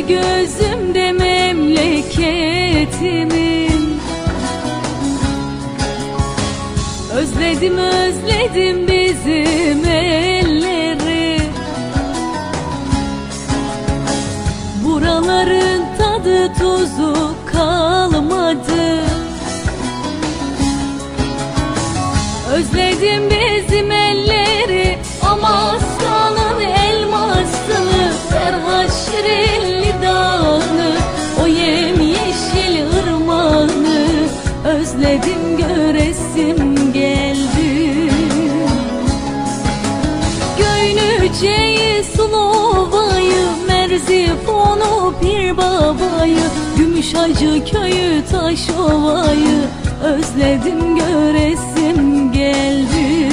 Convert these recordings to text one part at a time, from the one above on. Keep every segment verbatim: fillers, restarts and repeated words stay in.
gözümde memleketimin. Özledim özledim bizim elleri, buraların tadı tuzu kalmadı. Özledim bizim elleri, Amasya'nın elmasını, Serhat Şirinli dağını, o yemyeşil ırmağını. Özledim göresim geldi. Göynüce'yi, Sulova'yı, Merzifon'u, Pir Baba'yı, Gümüşhacı köyü, Taşova'yı. Özledim göresim geldi.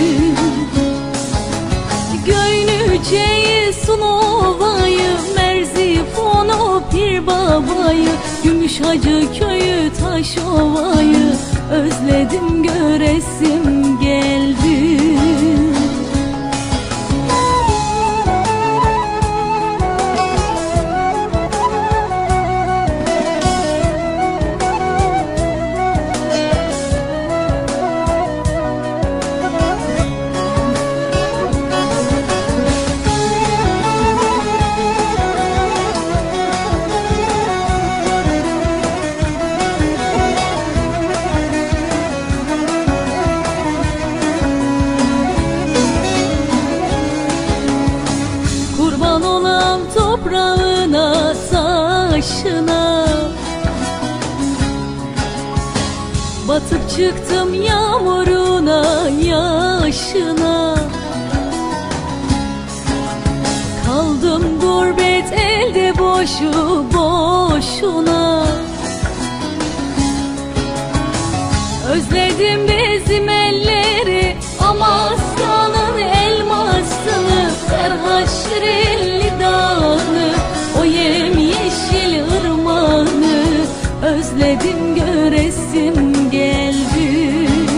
Göynüce'yi, Sulova'yı, Merzifon'u, Pir Baba'yı, Gümüşhacı köyü, Taşova'yı. Özledim göresim geldi. Toprağına, taşına batıp çıktım, yağmuruna, yaşına. Kaldım gurbet elde boşu boşuna. Özledim bizim elleri, Amasya'nın elmasını, Serhat Şirinli dağını, o yemyeşil ırmağını. Özledim göresim geldi.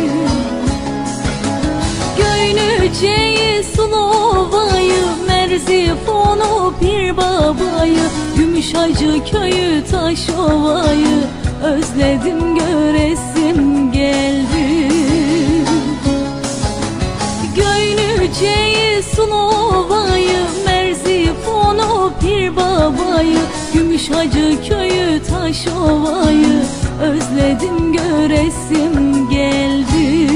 Göynüce'yi, Sulova'yı, Merzifon'u, Pir Baba'yı, Gümüşhacı köyü, Taşova'yı. Özledim göresim geldi. Göynüce'yi, Sulova'yı, Merzifon'u, Pir Baba'yı, Gümüşhacı köyü, Taşova'yı. Özledim göresim geldi.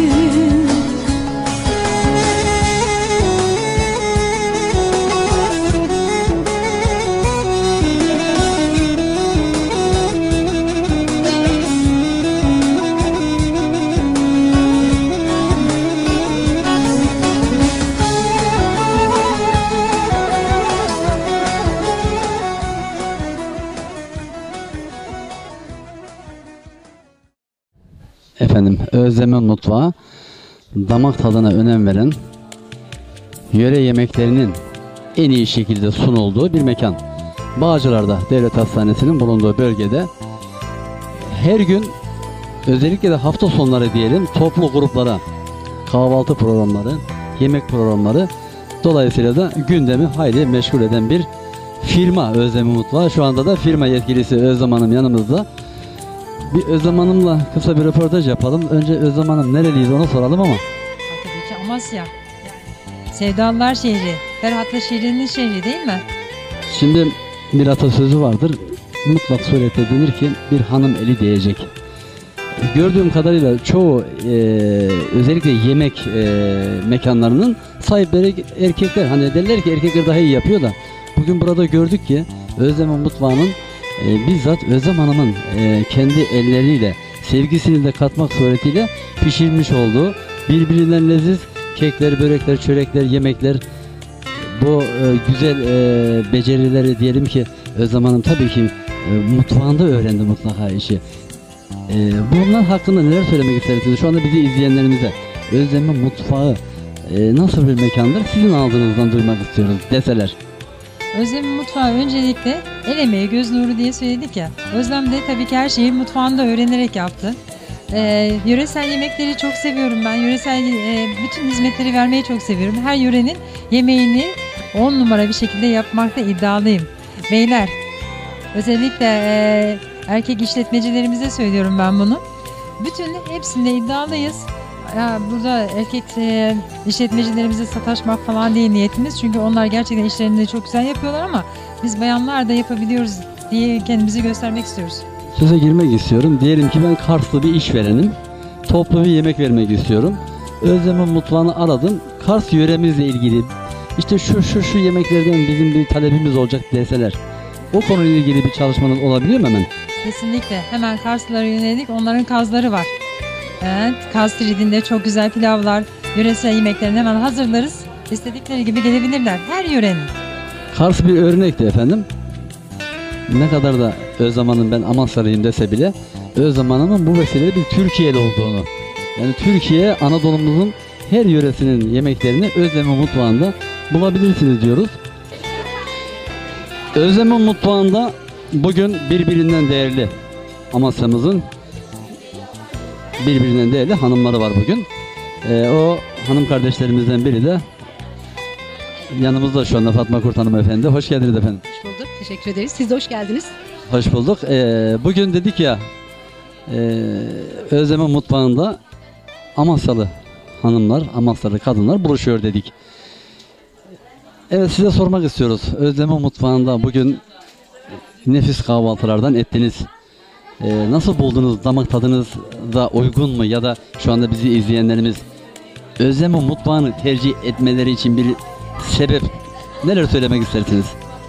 Efendim, Özlem'in mutfağı damak tadına önem veren, yöre yemeklerinin en iyi şekilde sunulduğu bir mekan. Bağcılar'da Devlet Hastanesi'nin bulunduğu bölgede her gün, özellikle de hafta sonları diyelim, toplu gruplara kahvaltı programları, yemek programları, dolayısıyla da gündemi hayli meşgul eden bir firma Özlem'in mutfağı. Şu anda da firma yetkilisi Özlem Hanım yanımızda. Bir Özlem Hanım'la kısa bir röportaj yapalım. Önce Özlem Hanım nereliyiz onu soralım ama. Tabii ki Amasya. Sevdalılar şehri, Ferhat'la Şirin'in şehri değil mi? Şimdi bir atasözü vardır. Mutlak surette denir ki bir hanım eli değecek. Gördüğüm kadarıyla çoğu e, özellikle yemek e, mekanlarının sahipleri erkekler. Hani derler ki erkekler daha iyi yapıyor da. Bugün burada gördük ki Özlem'in mutfağının e, bizzat Özlem Hanım'ın e, kendi elleriyle sevgisini de katmak suretiyle pişirmiş olduğu birbirinden leziz kekler, börekler, çörekler, yemekler, bu e, güzel e, becerileri diyelim ki Özlem Hanım tabii ki e, mutfağında öğrendi mutlaka işi. E, bunlar hakkında neler söylemek istersiniz? Şu anda bizi izleyenlerimize Özlem'in mutfağı e, nasıl bir mekandır? Sizin ağzınızdan duymak istiyoruz deseler. Özlem'in mutfağı öncelikle el emeği, göz nuru diye söyledik ya. Özlem de tabii ki her şeyi mutfağında öğrenerek yaptı. Ee, yöresel yemekleri çok seviyorum ben. Yöresel e, bütün hizmetleri vermeyi çok seviyorum. Her yörenin yemeğini on numara bir şekilde yapmakta iddialıyım. Beyler, Özellikle e, erkek işletmecilerimize söylüyorum ben bunu. Bütün hepsinde iddialıyız. Ya burada erkek e, işletmecilerimize sataşmak falan değil niyetimiz. Çünkü onlar gerçekten işlerini çok güzel yapıyorlar ama biz bayanlar da yapabiliyoruz diye kendimizi göstermek istiyoruz. Söze girmek istiyorum. Diyelim ki ben Karslı bir işverenim. Toplu bir yemek vermek istiyorum. Özlem'in mutfağını aradım. Kars yöremizle ilgili işte şu şu şu yemeklerden bizim bir talebimiz olacak deseler, o konuyla ilgili bir çalışmanız olabiliyor mu hemen? Kesinlikle. Hemen Karslılara yönelik onların kazları var. Evet, Kaz Tridinde çok güzel pilavlar, yöresel yemeklerini hemen hazırlarız. İstedikleri gibi gelebilirler. Her yörenin. Kars bir örnekti efendim. Ne kadar da Özlem Hanım ben Amasyalıyım dese bile Özlem Hanım'ın bu vesileyle bir Türkiye'li olduğunu, yani Türkiye Anadolu'muzun her yöresinin yemeklerini Özlem'in mutfağında bulabilirsiniz diyoruz. Özlem'in mutfağında bugün birbirinden değerli Amasya'mızın birbirinden değerli hanımları var bugün. Ee, o hanım kardeşlerimizden biri de yanımızda şu anda Fatma Kurt Hanım efendi. Hoş geldiniz efendim. Hoş bulduk. Teşekkür ederiz. Siz de hoş geldiniz. Hoş bulduk. Ee, bugün dedik ya e, Özlem'in mutfağında Amasyalı hanımlar, Amasyalı kadınlar buluşuyor dedik. Evet, size sormak istiyoruz. Özlem'in mutfağında bugün nefis kahvaltılardan ettiniz. Ee, nasıl buldunuz? Damak tadınız da uygun mu? Ya da şu anda bizi izleyenlerimiz Özlem'in mutfağını tercih etmeleri için bir sebep, neler söylemek istersiniz?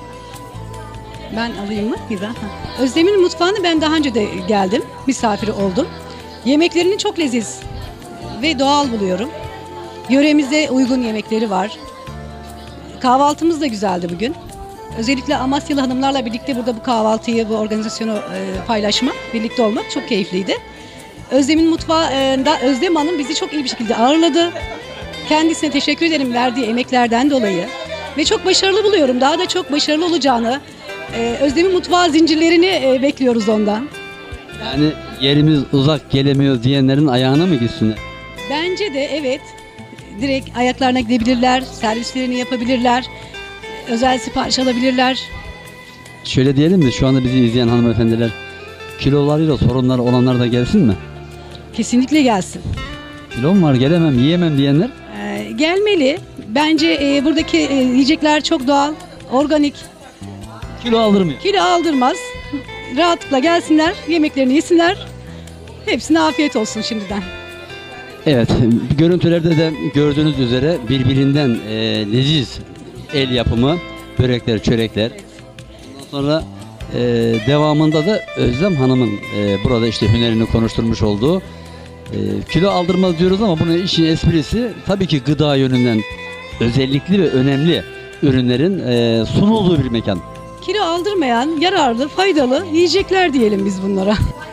Ben alayım mı? Güzel. Özlem'in mutfağını ben daha önce de geldim. Misafiri oldum. Yemeklerini çok leziz ve doğal buluyorum. Yöremize uygun yemekleri var. Kahvaltımız da güzeldi bugün. Özellikle Amasyalı hanımlarla birlikte burada bu kahvaltıyı, bu organizasyonu e, paylaşmak, birlikte olmak çok keyifliydi. Özlem'in mutfağında Özlem Hanım bizi çok iyi bir şekilde ağırladı. Kendisine teşekkür ederim verdiği emeklerden dolayı. Ve çok başarılı buluyorum. Daha da çok başarılı olacağını, e, Özlem'in mutfağı zincirlerini e, bekliyoruz ondan. Yani yerimiz uzak, gelemiyoruz diyenlerin ayağına mı gitsinler? Bence de evet. Direkt ayaklarına gidebilirler, servislerini yapabilirler, özel sipariş alabilirler. Şöyle diyelim mi, şu anda bizi izleyen hanımefendiler kilolarıyla sorunları olanlar da gelsin mi? Kesinlikle gelsin. Kilom var, gelemem, yiyemem diyenler? Ee, gelmeli. Bence e, buradaki e, yiyecekler çok doğal, organik. Kilo aldırmıyor. Kilo aldırmaz. Rahatlıkla gelsinler, yemeklerini yesinler. Hepsine afiyet olsun şimdiden. Evet, görüntülerde de gördüğünüz üzere birbirinden e, leziz el yapımı börekler, çörekler. Ondan sonra e, devamında da Özlem Hanım'ın e, burada işte hünerini konuşturmuş olduğu e, kilo aldırmaz diyoruz ama bunun işin esprisi tabii ki gıda yönünden özellikli ve önemli ürünlerin e, sunulduğu bir mekan. Kilo aldırmayan, yararlı, faydalı yiyecekler diyelim biz bunlara.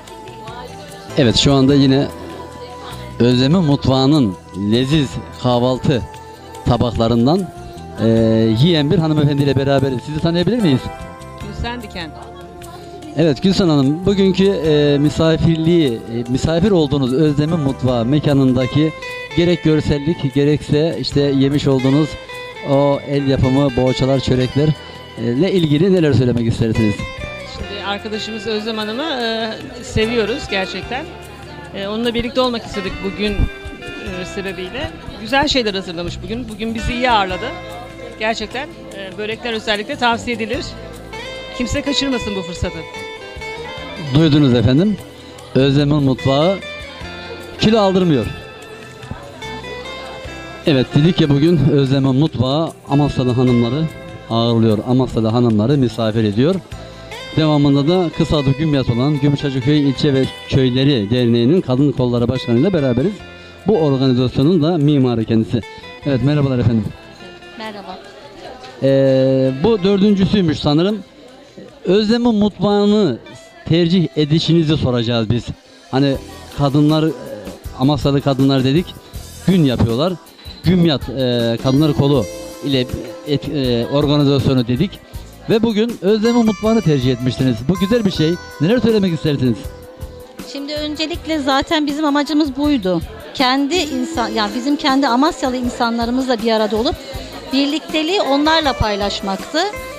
Evet, şu anda yine Özlem'in mutfağının leziz kahvaltı tabaklarından e, yiyen bir hanımefendiyle beraberiz. Sizi tanıyabilir miyiz? Gülsen Diken. Evet Gülsen Hanım, bugünkü e, misafirliği, e, misafir olduğunuz Özlem'in mutfağı mekanındaki gerek görsellik gerekse işte yemiş olduğunuz o el yapımı poğaçalar, çörekler e, ile ilgili neler söylemek istersiniz? Şimdi arkadaşımız Özlem Hanım'ı e, seviyoruz gerçekten. E, onunla birlikte olmak istedik bugün e, sebebiyle. Güzel şeyler hazırlamış bugün. Bugün bizi iyi ağırladı. Gerçekten e, börekler özellikle tavsiye edilir. Kimse kaçırmasın bu fırsatı. Duydunuz efendim. Özlem'in mutfağı kilo aldırmıyor. Evet, dedik ya bugün Özlem'in mutfağı Amasyalı hanımları ağırlıyor. Amasyalı hanımları misafir ediyor. Devamında da kısa adı Gümyat olan Gümüşhacıköy İlçe ve Köyleri Derneği'nin Kadın Kolları Başkanı ile beraberiz. Bu organizasyonun da mimarı kendisi. Evet, merhabalar efendim. Merhaba. Ee, bu dördüncüsüymüş sanırım. Özlem'in mutfağını tercih edişinizi soracağız biz. Hani kadınlar, Amasyalı kadınlar dedik, gün yapıyorlar. Gümyat e, Kadınlar Kolu ile et, e, organizasyonu dedik. Ve bugün Özlem'in mutfağını tercih etmiştiniz. Bu güzel bir şey. Neler söylemek istersiniz? Şimdi öncelikle zaten bizim amacımız buydu. Kendi insan, yani bizim kendi Amasyalı insanlarımızla bir arada olup birlikteliği onlarla paylaşmaktı.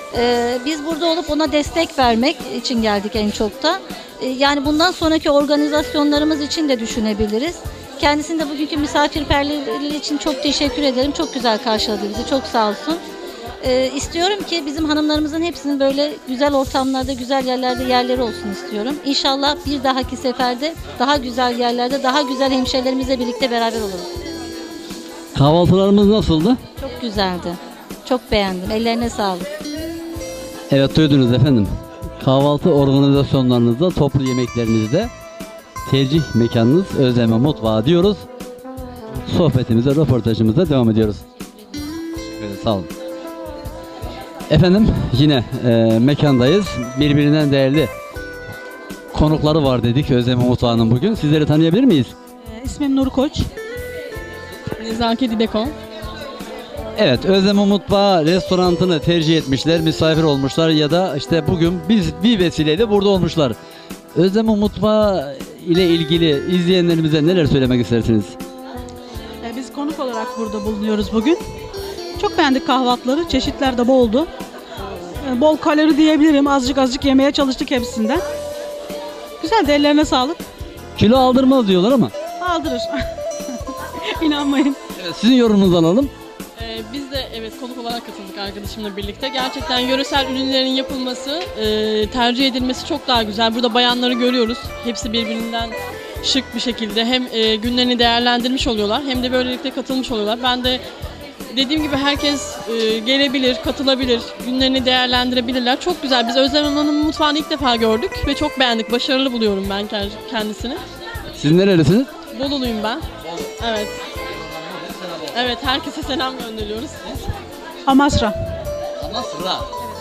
Ee, biz burada olup ona destek vermek için geldik en çok da. Ee, yani bundan sonraki organizasyonlarımız için de düşünebiliriz. Kendisine de bugünkü misafirperverliği için çok teşekkür ederim. Çok güzel karşıladı bizi. Çok sağ olsun. Ee, istiyorum ki bizim hanımlarımızın hepsinin böyle güzel ortamlarda, güzel yerlerde yerleri olsun istiyorum. İnşallah bir dahaki seferde daha güzel yerlerde, daha güzel hemşehrilerimizle birlikte beraber oluruz. Kahvaltılarımız nasıldı? Çok güzeldi. Çok beğendim. Ellerine sağlık. Evet, duydunuz efendim. Kahvaltı organizasyonlarınızda, toplu yemeklerinizde tercih mekanınız Özleme Mutfağı diyoruz. Sohbetimize, röportajımıza devam ediyoruz. Evet, sağ olun. Efendim yine e, mekandayız. Birbirinden değerli konukları var dedik Özleme Mutfağı'nın bugün. Sizleri tanıyabilir miyiz? İsmim Nur Koç. Nezaket İdekon. Evet, Özleme Mutfağı restorantını tercih etmişler, misafir olmuşlar ya da işte bugün biz bir vesileyle burada olmuşlar. Özleme Mutfağı ile ilgili izleyenlerimize neler söylemek istersiniz? Biz konuk olarak burada bulunuyoruz bugün. Çok beğendik kahvaltıları. Çeşitler de boldu. Bol kalori diyebilirim. Azıcık azıcık yemeye çalıştık hepsinden. Güzel de, ellerine sağlık. Kilo aldırmaz diyorlar ama. Aldırır. İnanmayın. Evet, sizin yorumunuzu alalım. Ee, biz de evet konuk olarak katıldık arkadaşımla birlikte. Gerçekten yöresel ürünlerin yapılması, e, tercih edilmesi çok daha güzel. Burada bayanları görüyoruz. Hepsi birbirinden şık bir şekilde hem e, günlerini değerlendirmiş oluyorlar hem de böylelikle katılmış oluyorlar. Ben de dediğim gibi herkes e, gelebilir, katılabilir, günlerini değerlendirebilirler. Çok güzel. Biz Özlem Hanım'ın mutfağını ilk defa gördük ve çok beğendik. Başarılı buluyorum ben kendisini. Siz nerelisiniz? Boluluyum ben. Evet. Evet, herkese selam gönderiyoruz. Amasra. Amasra.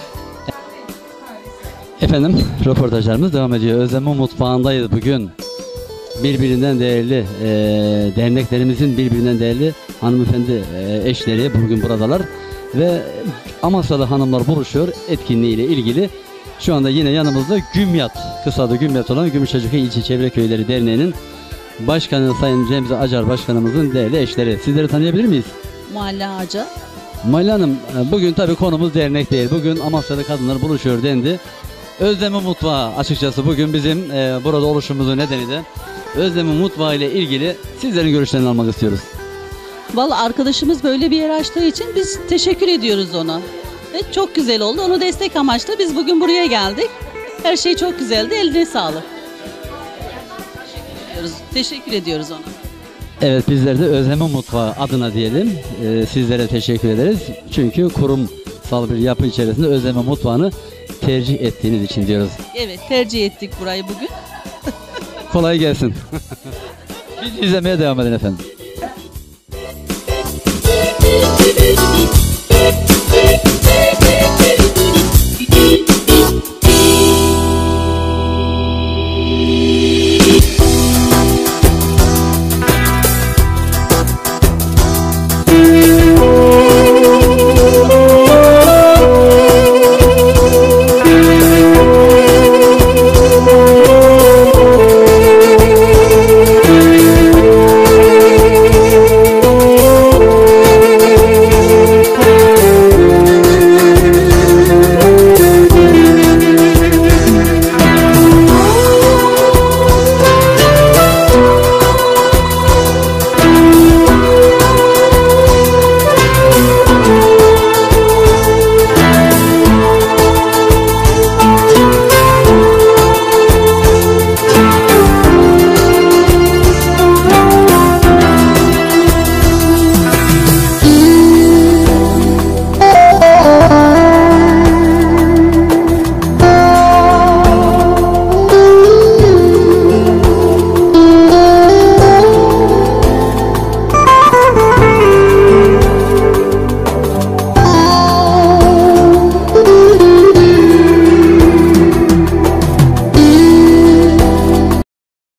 Efendim, röportajlarımız devam ediyor. Özleme Mutfağı'ndayız bugün. Birbirinden değerli e, derneklerimizin birbirinden değerli hanımefendi e, eşleri bugün buradalar ve Amasralı hanımlar buluşuyor etkinliğiyle ilgili. Şu anda yine yanımızda Gümyat, kısadı Gümyat olan Gümüşhacıköy İlçe Çevre Köyleri Derneği'nin Başkanı Sayın Remzi Acar Başkanımızın değerli eşleri. Sizleri tanıyabilir miyiz? Mahalle Ağacı. Mahalle Hanım, bugün tabii konumuz dernek değil. Bugün Amasra'da kadınlar buluşuyor dendi. Özleme Mutfağı açıkçası bugün bizim e, burada oluşumuzun nedeni de Özleme Mutfağı ile ilgili sizlerin görüşlerini almak istiyoruz. Vallahi arkadaşımız böyle bir yer açtığı için biz teşekkür ediyoruz ona. Ve çok güzel oldu. Onu destek amaçlı biz bugün buraya geldik. Her şey çok güzeldi. Eline sağlık. Teşekkür ediyoruz ona. Evet, bizler de Özleme Mutfağı adına diyelim. Ee, sizlere teşekkür ederiz. Çünkü kurumsal bir yapı içerisinde Özleme Mutfağı'nı tercih ettiğiniz için diyoruz. Evet, tercih ettik burayı bugün. Kolay gelsin. Biz izlemeye devam edin efendim.